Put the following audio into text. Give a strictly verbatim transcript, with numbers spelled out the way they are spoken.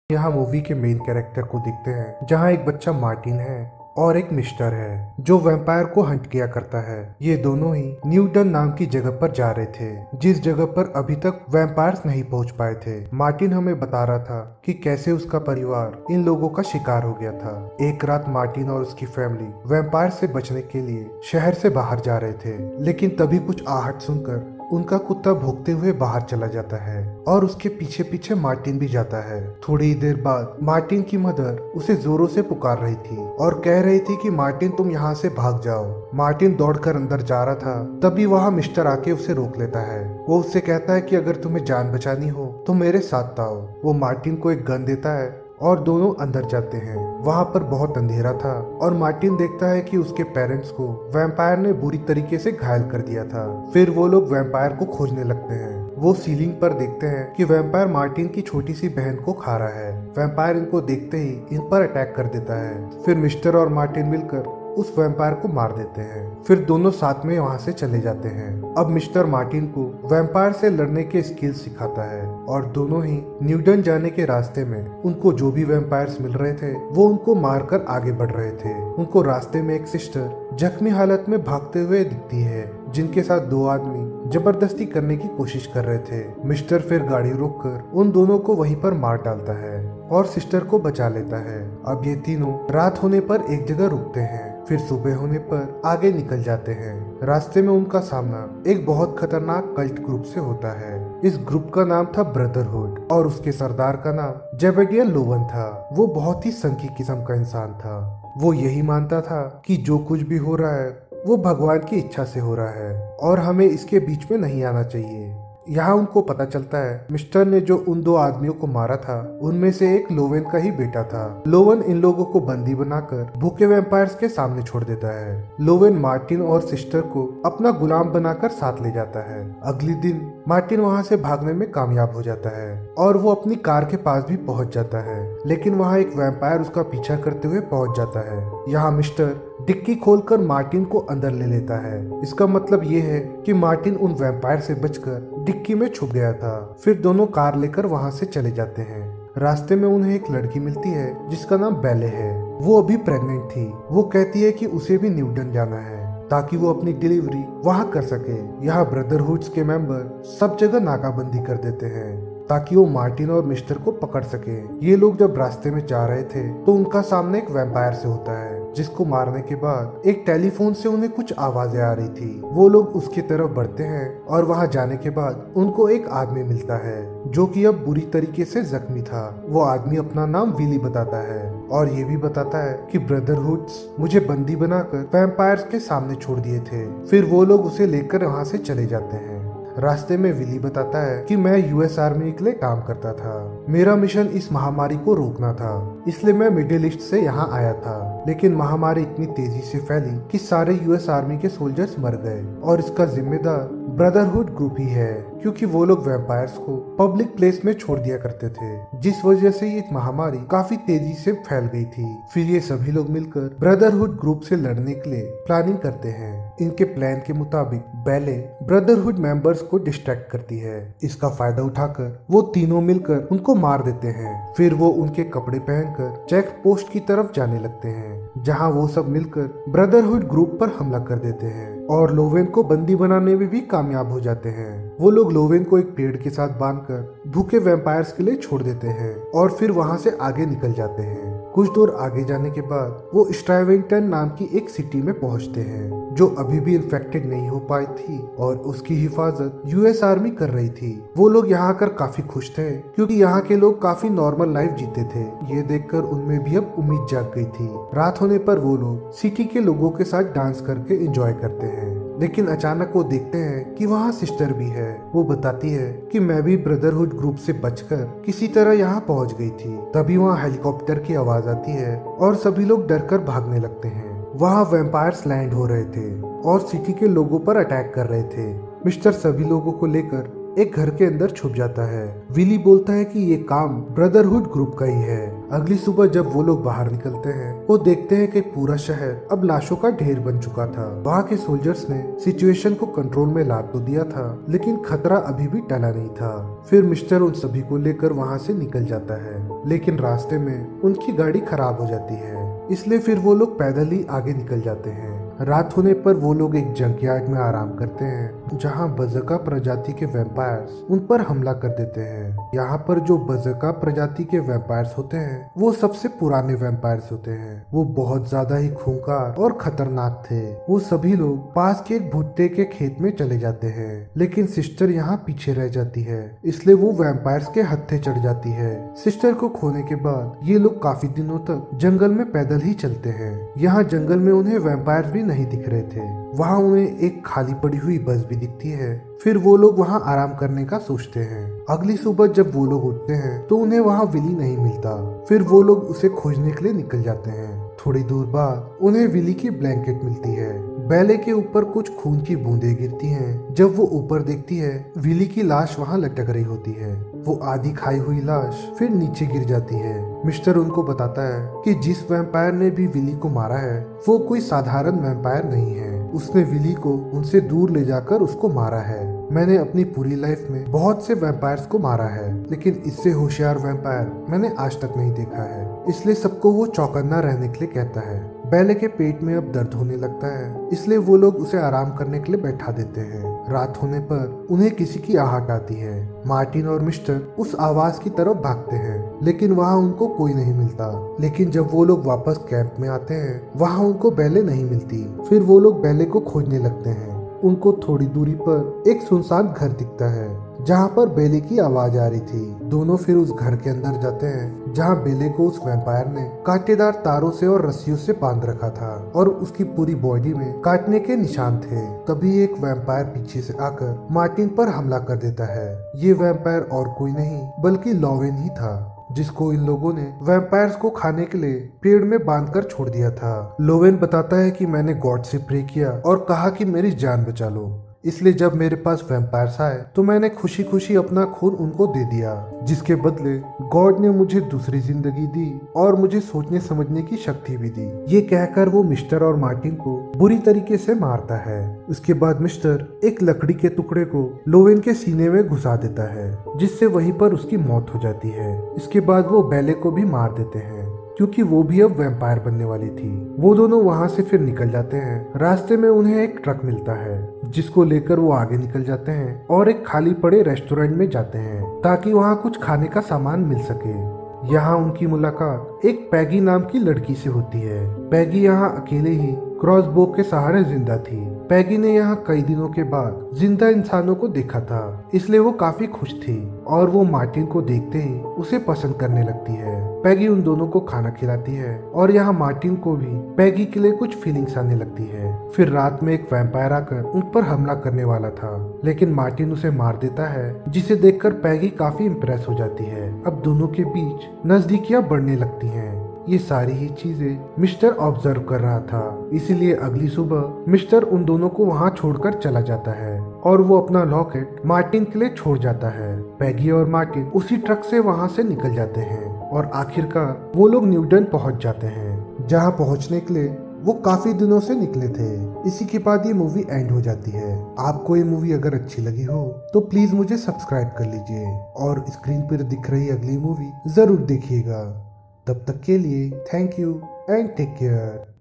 यहाँ मूवी के main character को देखते हैं, जहाँ एक बच्चा मार्टिन है और एक मिस्टर है जो वैम्पायर को हंट किया करता है। ये दोनों ही न्यूटन नाम की जगह पर जा रहे थे, जिस जगह पर अभी तक वैम्पायर्स नहीं पहुंच पाए थे। मार्टिन हमें बता रहा था कि कैसे उसका परिवार इन लोगों का शिकार हो गया था। एक रात मार्टिन और उसकी फैमिली वैम्पायर से बचने के लिए शहर से बाहर जा रहे थे, लेकिन तभी कुछ आहट सुनकर उनका कुत्ता भौंकते हुए बाहर चला जाता है और उसके पीछे पीछे मार्टिन भी जाता है। थोड़ी ही देर बाद मार्टिन की मदर उसे जोरों से पुकार रही थी और कह रही थी कि मार्टिन तुम यहाँ से भाग जाओ। मार्टिन दौड़कर अंदर जा रहा था, तभी वहाँ मिस्टर आके उसे रोक लेता है। वो उससे कहता है कि अगर तुम्हें जान बचानी हो तो मेरे साथ आओ। वो मार्टिन को एक गन देता है और दोनों अंदर जाते हैं। वहाँ पर बहुत अंधेरा था और मार्टिन देखता है कि उसके पेरेंट्स को वैम्पायर ने बुरी तरीके से घायल कर दिया था। फिर वो लोग वैम्पायर को खोजने लगते हैं। वो सीलिंग पर देखते हैं कि वैम्पायर मार्टिन की छोटी सी बहन को खा रहा है। वैम्पायर इनको देखते ही इन पर अटैक कर देता है। फिर मिस्टर और मार्टिन मिलकर उस वैम्पायर को मार देते हैं। फिर दोनों साथ में वहाँ से चले जाते हैं। अब मिस्टर मार्टिन को वैम्पायर से लड़ने के स्किल सिखाता है और दोनों ही न्यूटन जाने के रास्ते में उनको जो भी वैम्पायर्स मिल रहे थे वो उनको मारकर आगे बढ़ रहे थे। उनको रास्ते में एक सिस्टर जख्मी हालत में भागते हुए दिखती है, जिनके साथ दो आदमी जबरदस्ती करने की कोशिश कर रहे थे। मिस्टर फिर गाड़ी रोककर उन दोनों को वहीं पर मार डालता है और सिस्टर को बचा लेता है। अब ये तीनों रात होने पर एक जगह रुकते हैं, फिर सुबह होने पर आगे निकल जाते हैं। रास्ते में उनका सामना एक बहुत खतरनाक कल्ट ग्रुप से होता है। इस ग्रुप का नाम था ब्रदरहुड और उसके सरदार का नाम जेबेडियल लोवन था। वो बहुत ही संकी किस्म का इंसान था। वो यही मानता था कि जो कुछ भी हो रहा है वो भगवान की इच्छा से हो रहा है और हमें इसके बीच में नहीं आना चाहिए। यहाँ उनको पता चलता है मिस्टर ने जो उन दो आदमियों को मारा था उनमें से एक लोवेन का ही बेटा था। लोवेन इन लोगों को बंदी बनाकर भूखे वैम्पायर्स के सामने छोड़ देता है। लोवेन मार्टिन और सिस्टर को अपना गुलाम बनाकर साथ ले जाता है। अगले दिन मार्टिन वहाँ से भागने में कामयाब हो जाता है और वो अपनी कार के पास भी पहुँच जाता है, लेकिन वहाँ एक वैम्पायर उसका पीछा करते हुए पहुँच जाता है। यहाँ मिस्टर डिक्की खोलकर मार्टिन को अंदर ले लेता है। इसका मतलब ये है कि मार्टिन उन वैम्पायर से बचकर डिक्की में छुप गया था। फिर दोनों कार लेकर वहाँ से चले जाते हैं। रास्ते में उन्हें एक लड़की मिलती है जिसका नाम बेले है। वो अभी प्रेग्नेंट थी। वो कहती है कि उसे भी न्यूटन जाना है ताकि वो अपनी डिलीवरी वहाँ कर सके। यहाँ ब्रदरहुड्स के मेंबर सब जगह नाकाबंदी कर देते हैं ताकि वो मार्टिन और मिस्टर को पकड़ सके। ये लोग जब रास्ते में जा रहे थे तो उनका सामने एक वैम्पायर से होता है, जिसको मारने के बाद एक टेलीफोन से उन्हें कुछ आवाजें आ रही थी। वो लोग उसकी तरफ बढ़ते हैं और वहां जाने के बाद उनको एक आदमी मिलता है जो कि अब बुरी तरीके से जख्मी था। वो आदमी अपना नाम विली बताता है और ये भी बताता है कि ब्रदरहुड्स मुझे बंदी बनाकर वैम्पायर्स के सामने छोड़ दिए थे। फिर वो लोग उसे लेकर वहाँ से चले जाते हैं। रास्ते में विली बताता है कि मैं यूएस आर्मी के लिए काम करता था। मेरा मिशन इस महामारी को रोकना था, इसलिए मैं मिडिल ईस्ट से यहाँ आया था। लेकिन महामारी इतनी तेजी से फैली कि सारे यूएस आर्मी के सोल्जर्स मर गए और इसका जिम्मेदार ब्रदरहुड ग्रुप ही है, क्योंकि वो लोग वैम्पायर्स को पब्लिक प्लेस में छोड़ दिया करते थे, जिस वजह से ये महामारी काफी तेजी से फैल गई थी। फिर ये सभी लोग मिलकर ब्रदरहुड ग्रुप से लड़ने के लिए प्लानिंग करते हैं। इनके प्लान के मुताबिक बेले ब्रदरहुड मेंबर्स को डिस्ट्रैक्ट करती है। इसका फायदा उठाकर वो तीनों मिलकर उनको मार देते हैं। फिर वो उनके कपड़े पहनकर चेक पोस्ट की तरफ जाने लगते हैं, जहां वो सब मिलकर ब्रदरहुड ग्रुप पर हमला कर देते हैं और लोवेन को बंदी बनाने में भी कामयाब हो जाते हैं। वो लोग लोवेन को एक पेड़ के साथ बांधकर भूखे वैम्पायर्स के लिए छोड़ देते हैं और फिर वहां से आगे निकल जाते हैं। कुछ दूर आगे जाने के बाद वो स्ट्राइविंगटन नाम की एक सिटी में पहुंचते हैं, जो अभी भी इन्फेक्टेड नहीं हो पाई थी और उसकी हिफाजत यूएस आर्मी कर रही थी। वो लोग यहाँ आकर काफी खुश थे, क्योंकि यहाँ के लोग काफी नॉर्मल लाइफ जीते थे। ये देखकर उनमें भी अब उम्मीद जाग गई थी। रात होने पर वो लोग सिटी के लोगों के साथ डांस करके एंजॉय करते हैं, लेकिन अचानक वो देखते हैं कि वहाँ सिस्टर भी है। वो बताती है कि मैं भी ब्रदरहुड ग्रुप से बचकर किसी तरह यहाँ पहुँच गई थी। तभी वहाँ हेलीकॉप्टर की आवाज आती है और सभी लोग डरकर भागने लगते हैं। वहाँ वैम्पायर्स लैंड हो रहे थे और सिटी के लोगों पर अटैक कर रहे थे। मिस्टर सभी लोगों को लेकर एक घर के अंदर छुप जाता है। विली बोलता है कि ये काम ब्रदरहुड ग्रुप का ही है। अगली सुबह जब वो लोग बाहर निकलते हैं, वो देखते हैं कि पूरा शहर अब लाशों का ढेर बन चुका था। वहाँ के सोल्जर्स ने सिचुएशन को कंट्रोल में ला तो दिया था, लेकिन खतरा अभी भी टला नहीं था। फिर मिस्टर उन सभी को लेकर वहाँ से निकल जाता है। लेकिन रास्ते में उनकी गाड़ी खराब हो जाती है, इसलिए फिर वो लोग पैदल ही आगे निकल जाते हैं। रात होने पर वो लोग एक जंकयार्ड में आराम करते हैं, जहां बज़का प्रजाति के वैम्पायर्स उन पर हमला कर देते हैं। यहाँ पर जो बज़का प्रजाति के वैम्पायर्स होते हैं वो सबसे पुराने वैम्पायर्स होते हैं। वो बहुत ज्यादा ही खूंखार और खतरनाक थे। वो सभी लोग पास के एक भुट्टे के खेत में चले जाते हैं, लेकिन सिस्टर यहाँ पीछे रह जाती है, इसलिए वो वैम्पायर्स के हत्थे चढ़ जाती है। सिस्टर को खोने के बाद ये लोग काफी दिनों तक जंगल में पैदल ही चलते हैं। यहाँ जंगल में उन्हें वैम्पायर्स भी नहीं दिख रहे थे। वहाँ उन्हें एक खाली पड़ी हुई बस भी दिखती है। फिर वो लोग वहाँ आराम करने का सोचते हैं। अगली सुबह जब वो लोग उठते हैं तो उन्हें वहाँ विली नहीं मिलता। फिर वो लोग उसे खोजने के लिए निकल जाते हैं। थोड़ी दूर बाद उन्हें विली की ब्लैंकेट मिलती है। बैले के ऊपर कुछ खून की बूंदें गिरती हैं। जब वो ऊपर देखती है, विली की लाश वहाँ लटक रही होती है। वो आधी खाई हुई लाश फिर नीचे गिर जाती है। मिस्टर उनको बताता है कि जिस वैम्पायर ने भी विली को मारा है वो कोई साधारण वैम्पायर नहीं है। उसने विली को उनसे दूर ले जाकर उसको मारा है। मैंने अपनी पूरी लाइफ में बहुत से वैम्पायर्स को मारा है, लेकिन इससे होशियार वैम्पायर मैंने आज तक नहीं देखा है। इसलिए सबको वो चौकन्ना रहने के लिए कहता है। बैले के पेट में अब दर्द होने लगता है, इसलिए वो लोग उसे आराम करने के लिए बैठा देते हैं। रात होने पर उन्हें किसी की आहट आती है। मार्टिन और मिस्टर उस आवाज की तरफ भागते हैं, लेकिन वहाँ उनको कोई नहीं मिलता। लेकिन जब वो लोग वापस कैंप में आते हैं, वहाँ उनको बैले नहीं मिलती। फिर वो लोग बैले को खोजने लगते हैं। उनको थोड़ी दूरी पर एक सुनसान घर दिखता है, जहाँ पर बेले की आवाज आ रही थी। दोनों फिर उस घर के अंदर जाते हैं, जहाँ बेले को उस वैम्पायर ने कांटेदार तारों से और रस्सियों से बांध रखा था और उसकी पूरी बॉडी में काटने के निशान थे। तभी एक वैम्पायर पीछे से आकर मार्टिन पर हमला कर देता है। ये वैम्पायर और कोई नहीं बल्कि लोवेन ही था, जिसको इन लोगों ने वैम्पायर्स को खाने के लिए पेड़ में बांधकर छोड़ दिया था। लोवेन बताता है कि मैंने गॉड से प्रे किया और कहा कि मेरी जान बचा लो, इसलिए जब मेरे पास वैम्पायर्स आए तो मैंने खुशी खुशी अपना खून उनको दे दिया, जिसके बदले गॉड ने मुझे दूसरी जिंदगी दी और मुझे सोचने समझने की शक्ति भी दी। ये कहकर वो मिस्टर और मार्टिन को बुरी तरीके से मारता है। उसके बाद मिस्टर एक लकड़ी के टुकड़े को लोवेन के सीने में घुसा देता है, जिससे वहीं पर उसकी मौत हो जाती है। इसके बाद वो बैले को भी मार देते हैं, क्योंकि वो भी अब वैम्पायर बनने वाली थी। वो दोनों वहाँ से फिर निकल जाते हैं। रास्ते में उन्हें एक ट्रक मिलता है, जिसको लेकर वो आगे निकल जाते हैं और एक खाली पड़े रेस्टोरेंट में जाते हैं, ताकि वहाँ कुछ खाने का सामान मिल सके। यहाँ उनकी मुलाकात एक पैगी नाम की लड़की से होती है। पैगी यहाँ अकेले ही क्रॉसबो के सहारे जिंदा थी। पैगी ने यहाँ कई दिनों के बाद जिंदा इंसानों को देखा था, इसलिए वो काफी खुश थी और वो मार्टिन को देखते ही उसे पसंद करने लगती है। पैगी उन दोनों को खाना खिलाती है और यहाँ मार्टिन को भी पैगी के लिए कुछ फीलिंग्स आने लगती है। फिर रात में एक वैम्पायर आकर उन पर हमला करने वाला था, लेकिन मार्टिन उसे मार देता है, जिसे देखकर पैगी काफी इम्प्रेस हो जाती है। अब दोनों के बीच नजदीकियां बढ़ने लगती हैं। ये सारी ही चीजें मिस्टर ऑब्जर्व कर रहा था, इसीलिए अगली सुबह मिस्टर उन दोनों को वहाँ छोड़कर चला जाता है और वो अपना लॉकेट मार्टिन के लिए छोड़ जाता है। पैगी और मार्टिन उसी ट्रक से वहाँ से निकल जाते हैं और आखिरकार वो लोग न्यूडन पहुँच जाते हैं, जहाँ पहुँचने के लिए वो काफी दिनों से निकले थे। इसी के बाद ये मूवी एंड हो जाती है। आपको ये मूवी अगर अच्छी लगी हो तो प्लीज मुझे सब्सक्राइब कर लीजिए और स्क्रीन पर दिख रही अगली मूवी जरूर देखिएगा। तब तक के लिए thank you and take care.